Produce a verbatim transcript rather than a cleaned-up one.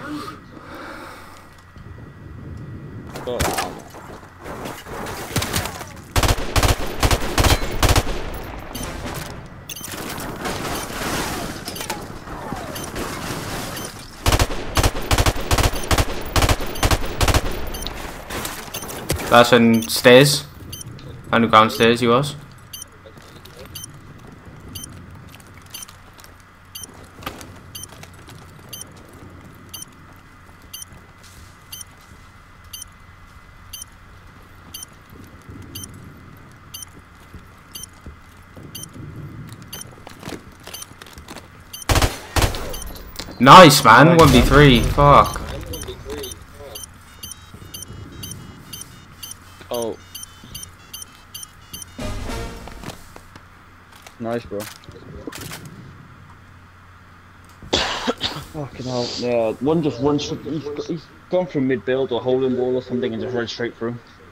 Got that armor. Person stairs. Underground stairs he was. Nice man, one v three, fuck. Oh. Nice, bro. Fucking hell. Yeah, one just runs, he's, he's gone from mid build or holding wall or something and just runs straight through.